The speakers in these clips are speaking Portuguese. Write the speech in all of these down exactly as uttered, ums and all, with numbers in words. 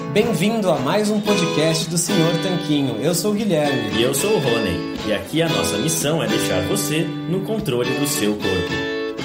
Bem-vindo a mais um podcast do senhor Tanquinho. Eu sou o Guilherme. E eu sou o Rony. E aqui a nossa missão é deixar você no controle do seu corpo.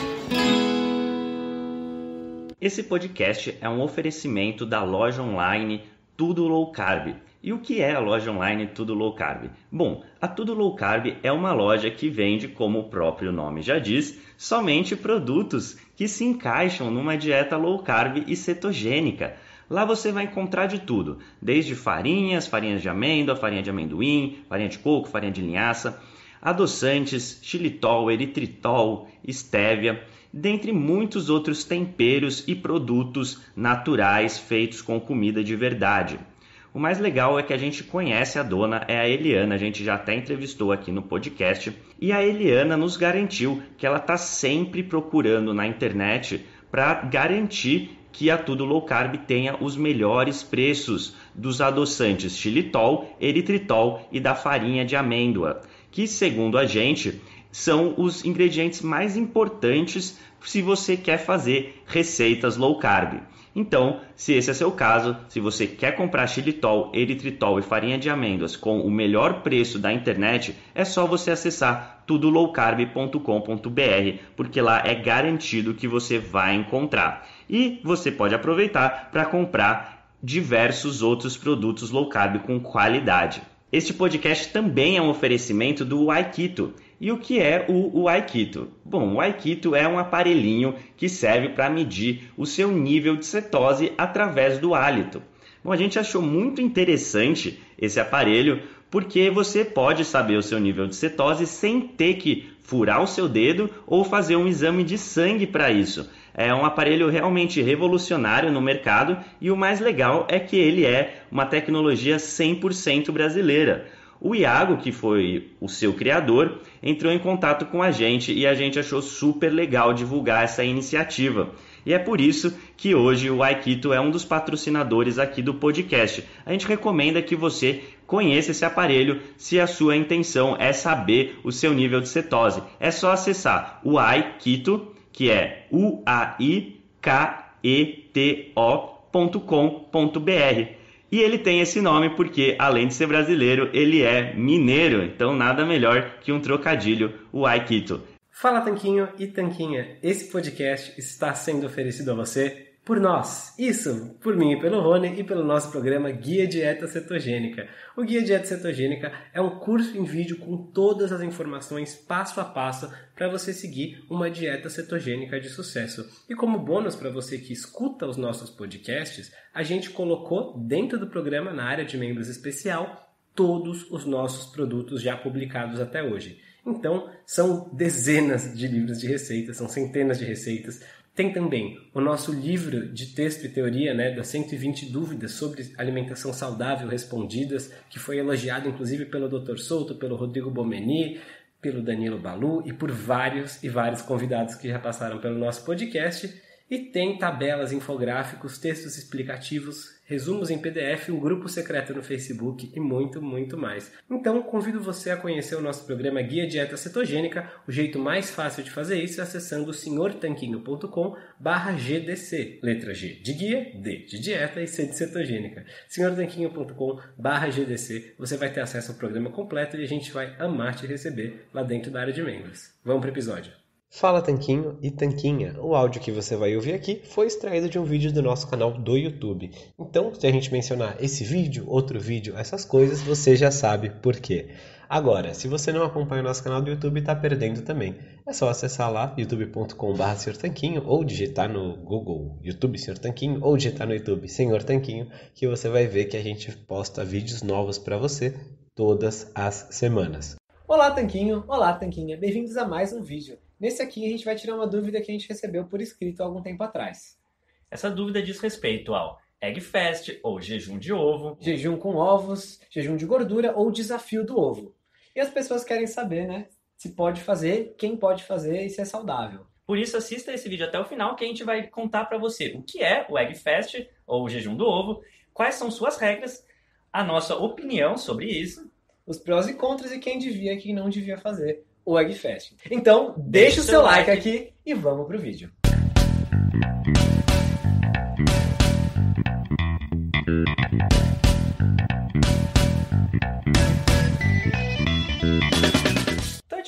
Esse podcast é um oferecimento da loja online Tudo Low Carb. E o que é a loja online Tudo Low Carb? Bom, a Tudo Low Carb é uma loja que vende, como o próprio nome já diz, somente produtos que se encaixam numa dieta low carb e cetogênica. Lá você vai encontrar de tudo, desde farinhas, farinhas de amêndoa, farinha de amendoim, farinha de coco, farinha de linhaça, adoçantes, xilitol, eritritol, estévia, dentre muitos outros temperos e produtos naturais feitos com comida de verdade. O mais legal é que a gente conhece a dona, é a Eliana, a gente já até entrevistou aqui no podcast, e a Eliana nos garantiu que ela está sempre procurando na internet para garantir que a Tudo Low Carb tenha os melhores preços dos adoçantes xilitol, eritritol e da farinha de amêndoa, que, segundo a gente, são os ingredientes mais importantes se você quer fazer receitas low carb. Então, se esse é seu caso, se você quer comprar xilitol, eritritol e farinha de amêndoas com o melhor preço da internet, é só você acessar tudo low carb ponto com ponto b r, porque lá é garantido que você vai encontrar. E você pode aproveitar para comprar diversos outros produtos low carb com qualidade. Este podcast também é um oferecimento do Aikito. E o que é o, o Aikito? Bom, o Aikito é um aparelhinho que serve para medir o seu nível de cetose através do hálito. Bom, a gente achou muito interessante esse aparelho porque você pode saber o seu nível de cetose sem ter que furar o seu dedo ou fazer um exame de sangue para isso. É um aparelho realmente revolucionário no mercado e o mais legal é que ele é uma tecnologia cem por cento brasileira. O Iago, que foi o seu criador, entrou em contato com a gente e a gente achou super legal divulgar essa iniciativa. E é por isso que hoje o Aikito é um dos patrocinadores aqui do podcast. A gente recomenda que você conheça esse aparelho se a sua intenção é saber o seu nível de cetose. É só acessar o Aikito, que é u a i k e t o ponto com ponto b r. E ele tem esse nome porque, além de ser brasileiro, ele é mineiro. Então, nada melhor que um trocadilho, o Aikito. Fala, Tanquinho e Tanquinha. Esse podcast está sendo oferecido a você por nós. Isso, por mim e pelo Rony e pelo nosso programa Guia Dieta Cetogênica. O Guia Dieta Cetogênica é um curso em vídeo com todas as informações passo a passo para você seguir uma dieta cetogênica de sucesso. E como bônus para você que escuta os nossos podcasts, a gente colocou dentro do programa, na área de membros especial, todos os nossos produtos já publicados até hoje. Então, são dezenas de livros de receitas, são centenas de receitas. Tem também o nosso livro de texto e teoria, né, das cento e vinte dúvidas sobre alimentação saudável respondidas, que foi elogiado inclusive pelo doutor Souto, pelo Rodrigo Bomeni, pelo Danilo Balu e por vários e vários convidados que já passaram pelo nosso podcast. E tem tabelas, infográficos, textos explicativos, resumos em P D F, um grupo secreto no Facebook e muito, muito mais. Então, convido você a conhecer o nosso programa Guia Dieta Cetogênica. O jeito mais fácil de fazer isso é acessando senhor tanquinho ponto com barra G D C. Letra G de guia, D de dieta e C de cetogênica. senhor tanquinho ponto com barra G D C. Você vai ter acesso ao programa completo e a gente vai amar te receber lá dentro da área de membros. Vamos para o episódio. Fala, Tanquinho e Tanquinha. O áudio que você vai ouvir aqui foi extraído de um vídeo do nosso canal do YouTube. Então, se a gente mencionar esse vídeo, outro vídeo, essas coisas, você já sabe por quê. Agora, se você não acompanha o nosso canal do YouTube, está perdendo também. É só acessar lá, youtube ponto com barra senhor tanquinho, ou digitar no Google YouTube senhor Tanquinho, ou digitar no YouTube Senhor Tanquinho, que você vai ver que a gente posta vídeos novos para você todas as semanas. Olá, Tanquinho! Olá, Tanquinha! Bem-vindos a mais um vídeo. Nesse aqui a gente vai tirar uma dúvida que a gente recebeu por escrito há algum tempo atrás. Essa dúvida diz respeito ao Egg Fast ou jejum de ovo, Jejum com ovos, jejum de gordura ou desafio do ovo. E as pessoas querem saber, né, se pode fazer, quem pode fazer e se é saudável. Por isso, assista esse vídeo até o final que a gente vai contar para você o que é o Egg Fast ou o jejum do ovo, quais são suas regras, a nossa opinião sobre isso, os prós e contras e quem devia e quem não devia fazer o Egg Fast. Então, deixa o seu like aqui e vamos pro vídeo.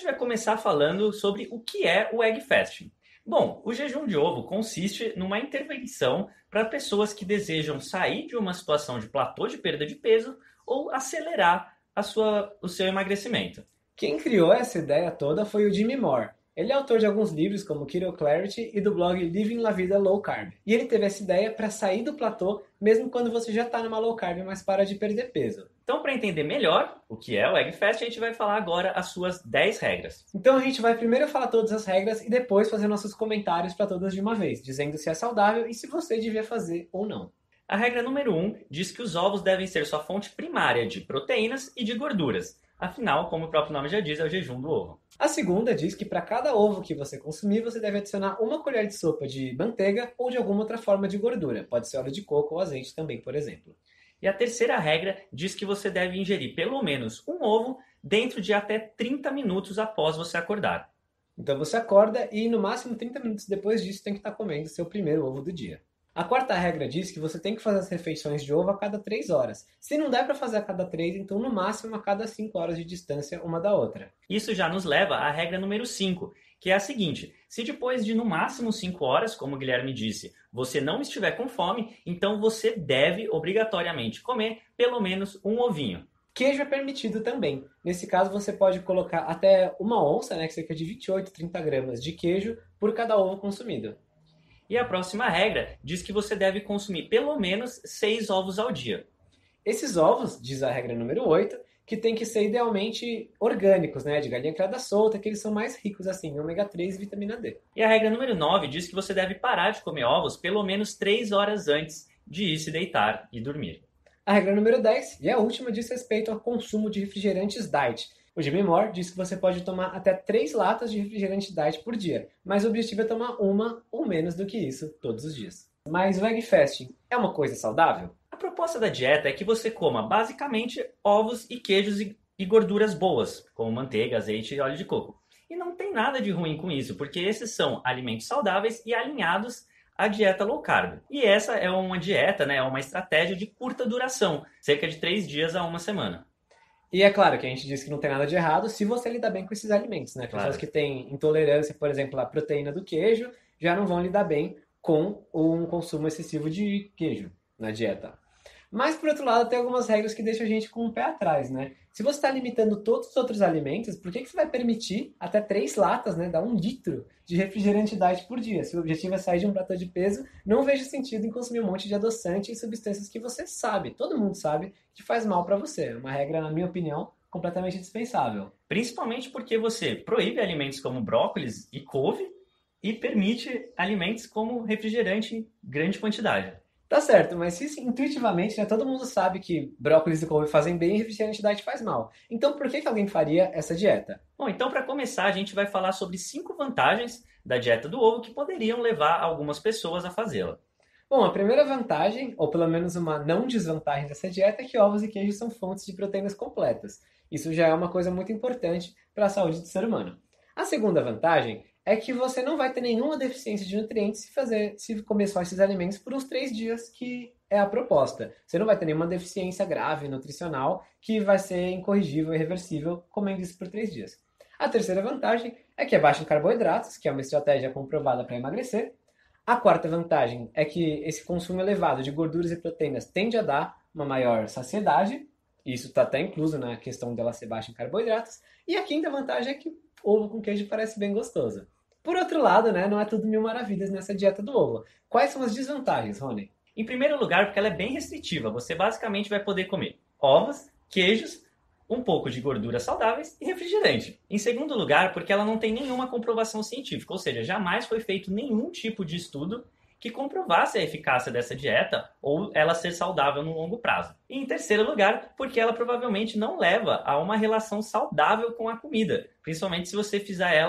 vai começar falando sobre o que é o Egg Fasting. Bom, o jejum de ovo consiste numa intervenção para pessoas que desejam sair de uma situação de platô de perda de peso ou acelerar a sua, o seu emagrecimento. Quem criou essa ideia toda foi o Jimmy Moore. Ele é autor de alguns livros como Keto Clarity e do blog Living La Vida Low Carb. E ele teve essa ideia para sair do platô mesmo quando você já está numa low carb, mas para de perder peso. Então, para entender melhor o que é o Egg Fast, a gente vai falar agora as suas dez regras. Então a gente vai primeiro falar todas as regras e depois fazer nossos comentários para todas de uma vez, dizendo se é saudável e se você devia fazer ou não. A regra número um diz que os ovos devem ser sua fonte primária de proteínas e de gorduras. Afinal, como o próprio nome já diz, é o jejum do ovo. A segunda diz que para cada ovo que você consumir, você deve adicionar uma colher de sopa de manteiga ou de alguma outra forma de gordura. Pode ser óleo de coco ou azeite também, por exemplo. E a terceira regra diz que você deve ingerir pelo menos um ovo dentro de até trinta minutos após você acordar. Então você acorda e no máximo trinta minutos depois disso tem que estar comendo seu primeiro ovo do dia. A quarta regra diz que você tem que fazer as refeições de ovo a cada três horas. Se não der para fazer a cada três, então no máximo a cada cinco horas de distância uma da outra. Isso já nos leva à regra número cinco, que é a seguinte: se depois de no máximo cinco horas, como o Guilherme disse, você não estiver com fome, então você deve obrigatoriamente comer pelo menos um ovinho. Queijo é permitido também. Nesse caso você pode colocar até uma onça, né, que cerca de vinte e oito, trinta gramas de queijo por cada ovo consumido. E a próxima regra diz que você deve consumir pelo menos seis ovos ao dia. Esses ovos, diz a regra número oito, que tem que ser idealmente orgânicos, né, de galinha criada solta, que eles são mais ricos assim, em ômega três e vitamina D. E a regra número nove diz que você deve parar de comer ovos pelo menos três horas antes de ir se deitar e dormir. A regra número dez, e a última, diz respeito ao consumo de refrigerantes diet. O Jimmy Moore diz que você pode tomar até três latas de refrigerante diet por dia, mas o objetivo é tomar uma ou menos do que isso todos os dias. Mas o Egg Fasting é uma coisa saudável? A proposta da dieta é que você coma basicamente ovos e queijos e gorduras boas, como manteiga, azeite e óleo de coco. E não tem nada de ruim com isso, porque esses são alimentos saudáveis e alinhados à dieta low carb. E essa é uma dieta, né, uma estratégia de curta duração, cerca de três dias a uma semana. E é claro que a gente diz que não tem nada de errado se você lidar bem com esses alimentos, né? Pessoas Claro. que têm intolerância, por exemplo, à proteína do queijo, já não vão lidar bem com um consumo excessivo de queijo na dieta. Mas, por outro lado, tem algumas regras que deixam a gente com o pé atrás, né? Se você está limitando todos os outros alimentos, por que que você vai permitir até três latas, né? Dar um litro de refrigerante diet por dia? Se o objetivo é sair de um platô de peso, não vejo sentido em consumir um monte de adoçante e substâncias que você sabe, todo mundo sabe, que faz mal para você. É uma regra, na minha opinião, completamente dispensável. Principalmente porque você proíbe alimentos como brócolis e couve e permite alimentos como refrigerante em grande quantidade. Tá certo, mas se intuitivamente, né, todo mundo sabe que brócolis e couve fazem bem e refrigerante diet faz mal. Então por que que alguém faria essa dieta? Bom, então para começar a gente vai falar sobre cinco vantagens da dieta do ovo que poderiam levar algumas pessoas a fazê-la. Bom, a primeira vantagem, ou pelo menos uma não desvantagem dessa dieta, é que ovos e queijos são fontes de proteínas completas. Isso já é uma coisa muito importante para a saúde do ser humano. A segunda vantagem é que você não vai ter nenhuma deficiência de nutrientes se, fazer, se comer só esses alimentos por uns três dias, que é a proposta. Você não vai ter nenhuma deficiência grave nutricional que vai ser incorrigível e irreversível comendo isso por três dias. A terceira vantagem é que é baixa em carboidratos, que é uma estratégia comprovada para emagrecer. A quarta vantagem é que esse consumo elevado de gorduras e proteínas tende a dar uma maior saciedade. Isso está até incluso na questão dela ser baixa em carboidratos. E a quinta vantagem é que ovo com queijo parece bem gostoso. Por outro lado, né, não é tudo mil maravilhas nessa dieta do ovo. Quais são as desvantagens, Rony? Em primeiro lugar, porque ela é bem restritiva. Você basicamente vai poder comer ovos, queijos, um pouco de gorduras saudáveis e refrigerante. Em segundo lugar, porque ela não tem nenhuma comprovação científica, ou seja, jamais foi feito nenhum tipo de estudo que comprovasse a eficácia dessa dieta ou ela ser saudável no longo prazo. E em terceiro lugar, porque ela provavelmente não leva a uma relação saudável com a comida, principalmente se você fizer ela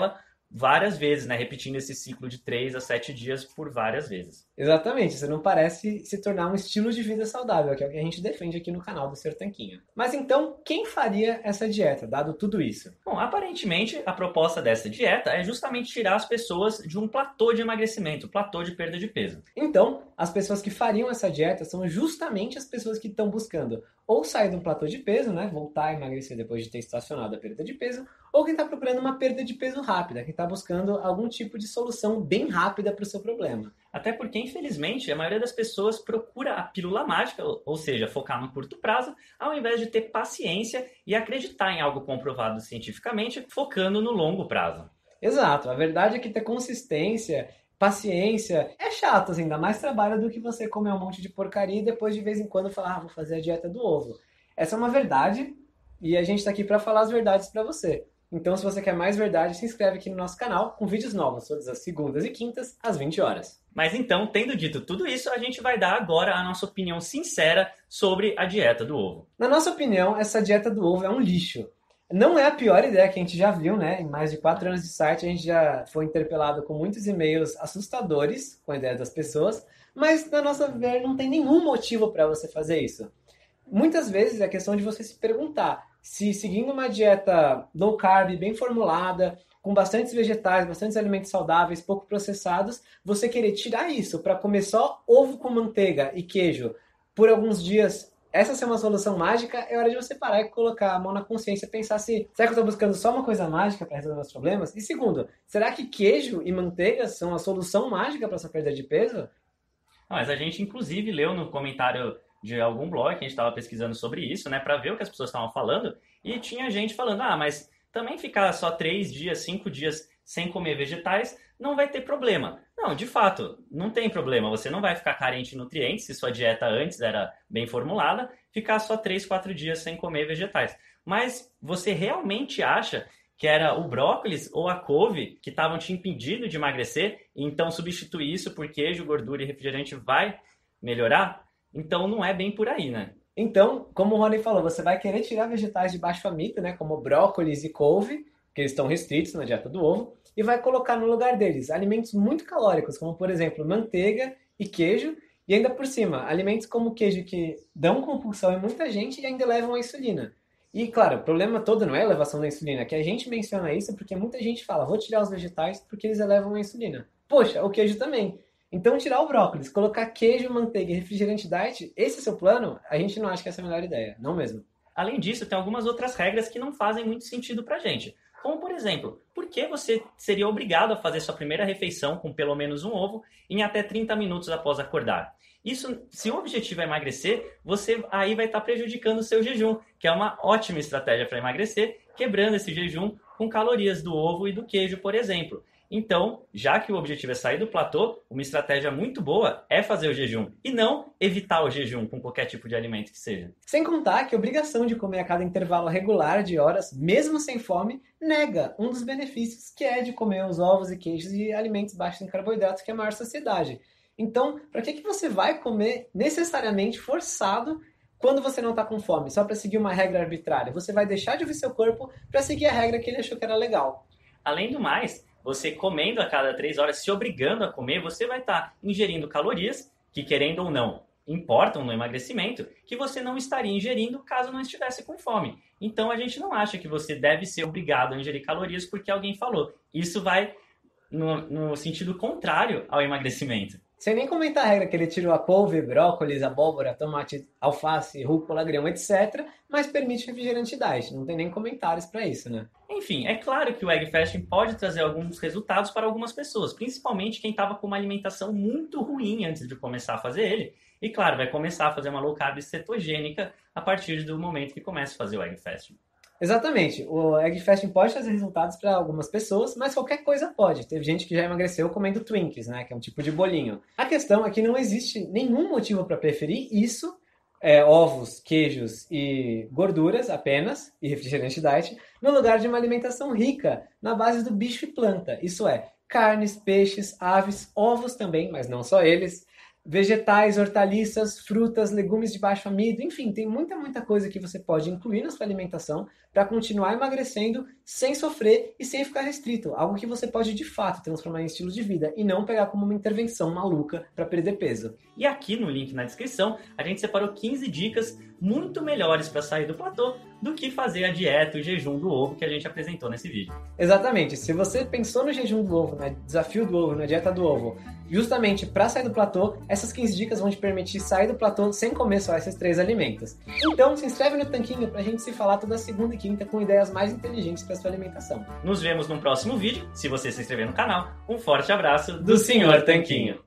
várias vezes, né? Repetindo esse ciclo de três a sete dias por várias vezes. Exatamente, isso não parece se tornar um estilo de vida saudável, que é o que a gente defende aqui no canal do senhor Tanquinho. Mas então, quem faria essa dieta, dado tudo isso? Bom, aparentemente, a proposta dessa dieta é justamente tirar as pessoas de um platô de emagrecimento, um platô de perda de peso. Então, as pessoas que fariam essa dieta são justamente as pessoas que estão buscando ou sair de um platô de peso, né, voltar a emagrecer depois de ter estacionado a perda de peso, ou quem está procurando uma perda de peso rápida, quem está buscando algum tipo de solução bem rápida para o seu problema. Até porque, infelizmente, a maioria das pessoas procura a pílula mágica, ou seja, focar no curto prazo, ao invés de ter paciência e acreditar em algo comprovado cientificamente, focando no longo prazo. Exato, a verdade é que ter consistência, paciência, é chato, assim, dá mais trabalho do que você comer um monte de porcaria e depois de vez em quando falar, ah, vou fazer a dieta do ovo. Essa é uma verdade e a gente está aqui para falar as verdades para você. Então, se você quer mais verdade, se inscreve aqui no nosso canal com vídeos novos, todas as segundas e quintas, às vinte horas. Mas então, tendo dito tudo isso, a gente vai dar agora a nossa opinião sincera sobre a dieta do ovo. Na nossa opinião, essa dieta do ovo é um lixo. Não é a pior ideia que a gente já viu, né? Em mais de quatro anos de site, a gente já foi interpelado com muitos e-mails assustadores com a ideia das pessoas, mas, na nossa ver, não tem nenhum motivo para você fazer isso. Muitas vezes é questão de você se perguntar se seguindo uma dieta low carb, bem formulada, com bastantes vegetais, bastantes alimentos saudáveis, pouco processados, você querer tirar isso para comer só ovo com manteiga e queijo por alguns dias, essa ser uma solução mágica, é hora de você parar e colocar a mão na consciência e pensar se, será que eu estou buscando só uma coisa mágica para resolver meus problemas? E segundo, será que queijo e manteiga são a solução mágica para sua perda de peso? Mas a gente, inclusive, leu no comentário de algum blog, que a gente estava pesquisando sobre isso, né, para ver o que as pessoas estavam falando, e tinha gente falando, ah, mas também ficar só três dias, cinco dias sem comer vegetais não vai ter problema. Não, de fato, não tem problema, você não vai ficar carente de nutrientes, se sua dieta antes era bem formulada, ficar só três, quatro dias sem comer vegetais. Mas você realmente acha que era o brócolis ou a couve que estavam te impedindo de emagrecer, e então substituir isso por queijo, gordura e refrigerante vai melhorar? Então não é bem por aí, né? Então, como o Rony falou, você vai querer tirar vegetais de baixo fomento, né, como brócolis e couve, que eles estão restritos na dieta do ovo, e vai colocar no lugar deles alimentos muito calóricos, como por exemplo manteiga e queijo, e ainda por cima, alimentos como queijo que dão compulsão em muita gente e ainda levam a insulina. E claro, o problema todo não é a elevação da insulina, que a gente menciona isso porque muita gente fala, vou tirar os vegetais porque eles elevam a insulina. Poxa, o queijo também. Então, tirar o brócolis, colocar queijo, manteiga e refrigerante diet, esse é o seu plano? A gente não acha que essa é a melhor ideia, não mesmo. Além disso, tem algumas outras regras que não fazem muito sentido pra gente. Como, por exemplo, por que você seria obrigado a fazer sua primeira refeição com pelo menos um ovo em até trinta minutos após acordar? Isso, se o objetivo é emagrecer, você aí vai estar prejudicando o seu jejum, que é uma ótima estratégia para emagrecer, quebrando esse jejum com calorias do ovo e do queijo, por exemplo. Então, já que o objetivo é sair do platô, uma estratégia muito boa é fazer o jejum e não evitar o jejum com qualquer tipo de alimento que seja. Sem contar que a obrigação de comer a cada intervalo regular de horas, mesmo sem fome, nega um dos benefícios que é de comer os ovos e queijos e alimentos baixos em carboidratos, que é a maior saciedade. Então, para que, que você vai comer necessariamente forçado quando você não está com fome, só para seguir uma regra arbitrária? Você vai deixar de ouvir seu corpo para seguir a regra que ele achou que era legal. Além do mais, você comendo a cada três horas, se obrigando a comer, você vai estar ingerindo calorias que, querendo ou não, importam no emagrecimento, que você não estaria ingerindo caso não estivesse com fome. Então, a gente não acha que você deve ser obrigado a ingerir calorias porque alguém falou. Isso vai no, no sentido contrário ao emagrecimento. Sem nem comentar a regra que ele tirou a couve, brócolis, abóbora, tomate, alface, rúcula, grão, etcétera, mas permite refrigerante diet. Não tem nem comentários para isso, né? Enfim, é claro que o Egg Fasting pode trazer alguns resultados para algumas pessoas, principalmente quem estava com uma alimentação muito ruim antes de começar a fazer ele. E claro, vai começar a fazer uma low carb cetogênica a partir do momento que começa a fazer o Egg Fasting. Exatamente. O Egg Fasting pode trazer resultados para algumas pessoas, mas qualquer coisa pode. Teve gente que já emagreceu comendo Twinkies, né, que é um tipo de bolinho. A questão é que não existe nenhum motivo para preferir isso, é, ovos, queijos e gorduras apenas, e refrigerante diet, no lugar de uma alimentação rica na base do bicho e planta. Isso é, carnes, peixes, aves, ovos também, mas não só eles, vegetais, hortaliças, frutas, legumes de baixo amido, enfim, tem muita, muita coisa que você pode incluir na sua alimentação para continuar emagrecendo sem sofrer e sem ficar restrito. Algo que você pode, de fato, transformar em estilo de vida e não pegar como uma intervenção maluca para perder peso. E aqui no link na descrição, a gente separou quinze dicas muito melhores para sair do platô do que fazer a dieta, o jejum do ovo que a gente apresentou nesse vídeo. Exatamente. Se você pensou no jejum do ovo, no desafio do ovo, na dieta do ovo, justamente para sair do platô, essas quinze dicas vão te permitir sair do platô sem comer só esses três alimentos. Então, se inscreve no Tanquinho pra gente se falar toda segunda e quinta com ideias mais inteligentes para sua alimentação. Nos vemos no próximo vídeo. Se você se inscrever no canal, um forte abraço do, Do senhor senhor Tanquinho.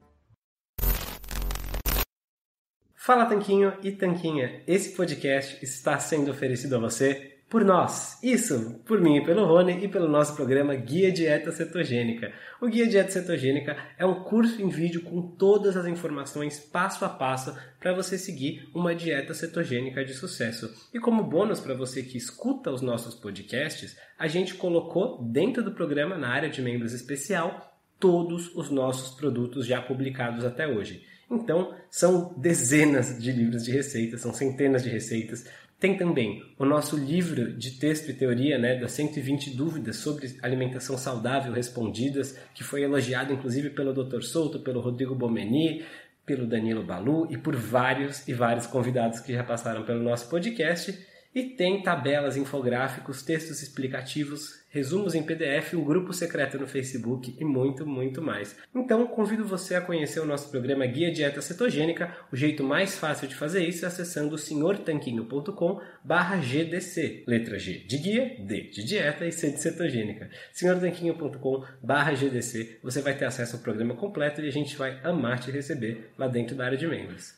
Fala Tanquinho e Tanquinha, esse podcast está sendo oferecido a você por nós, isso, por mim e pelo Rony e pelo nosso programa Guia Dieta Cetogênica. O Guia Dieta Cetogênica é um curso em vídeo com todas as informações passo a passo para você seguir uma dieta cetogênica de sucesso. E como bônus para você que escuta os nossos podcasts, a gente colocou dentro do programa, na área de membros especial, todos os nossos produtos já publicados até hoje. Então, são dezenas de livros de receitas, são centenas de receitas. Tem também o nosso livro de texto e teoria, né, das cento e vinte dúvidas sobre alimentação saudável respondidas, que foi elogiado inclusive pelo doutor Souto, pelo Rodrigo Bomeni, pelo Danilo Balu e por vários e vários convidados que já passaram pelo nosso podcast. E tem tabelas, infográficos, textos explicativos, resumos em P D F, um grupo secreto no Facebook e muito, muito mais. Então, convido você a conhecer o nosso programa Guia Dieta Cetogênica. O jeito mais fácil de fazer isso é acessando senhor tanquinho ponto com barra G D C. Letra G de guia, D de dieta e C de cetogênica. senhor tanquinho ponto com barra G D C. Você vai ter acesso ao programa completo e a gente vai amar te receber lá dentro da área de membros.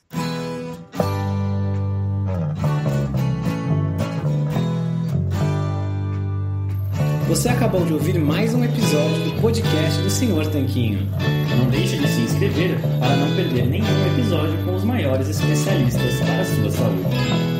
Você acabou de ouvir mais um episódio do podcast do senhor Tanquinho. Não deixe de se inscrever para não perder nenhum episódio com os maiores especialistas para a sua saúde.